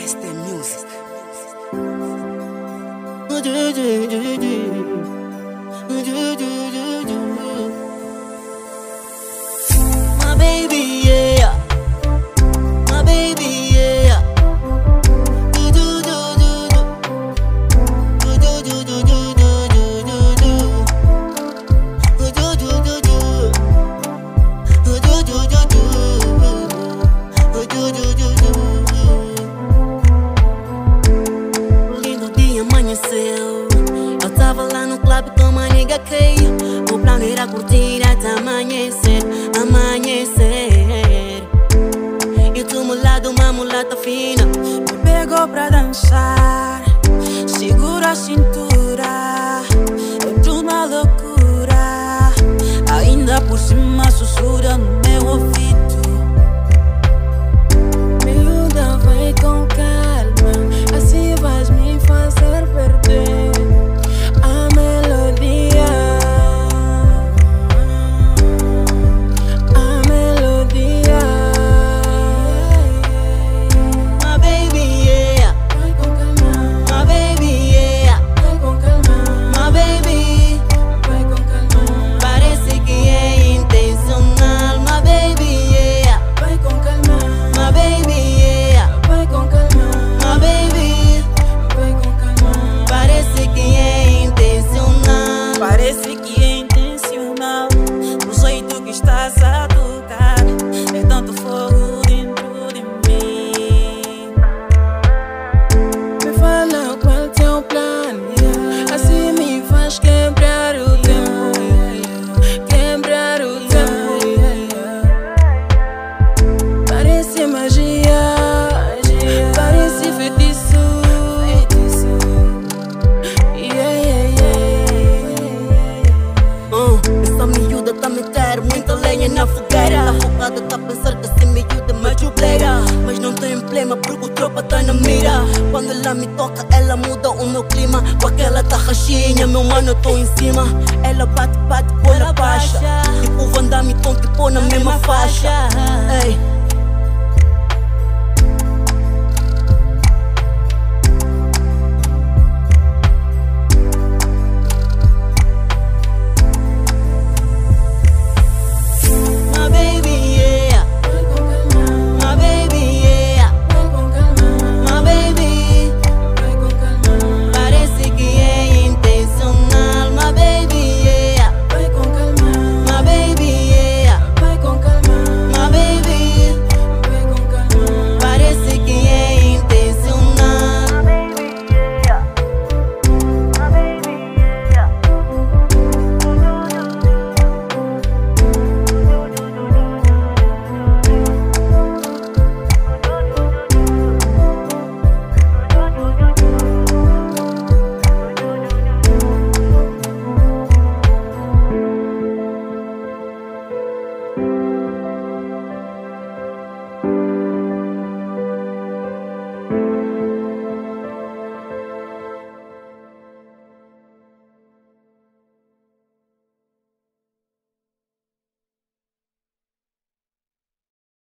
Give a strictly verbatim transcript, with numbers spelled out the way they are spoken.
S T Music. My baby, yeah. My baby, yeah. Do do do do do. Do do do do do do do do. Do do do do do. Do do do do do. Do do do do. Lindo dia amanheceu. Eu tava lá no clube com uma nega que o plano era curtir até amanhecer, amanhecer. E tu mulado, uma mulata fina, me pegou pra dançar, segura a cintura, é de uma loucura. Ainda por cima sussurra no meu ouvido. Miúda, vai com calma, assim vais me fazer perder a melodia, a melodia. my baby, yeah. Vai com calma, My baby, yeah. vai com calma, My baby, vai com calma, parece que é intencional. My baby, yeah. vai com calma, My baby, yeah. vai com calma, My baby, vai com calma. parece que é intencional. Parece que é intencional o jeito que estás a tocar. É tanto fogo dentro de mim. Me fala qual teu plano, yeah. Assim me faz quebrar o tempo, yeah. Quebrar o tempo, yeah. Parece magia, parece feitiço, yeah, yeah, yeah. Uh, essa miúda tá a meter muita lenha na fogueira. Tá focada, tá a pensar que essa miúda é majubleira. Mas não tem emblema porque o tropa tá na mira. Quando ela me toca, ela muda o meu clima. Com aquela tarraxinha, meu mano, eu tô em cima. Ela bate, bate, bola baixa. Tipo Van Damme, tom, tipo na mesma faixa. Ei,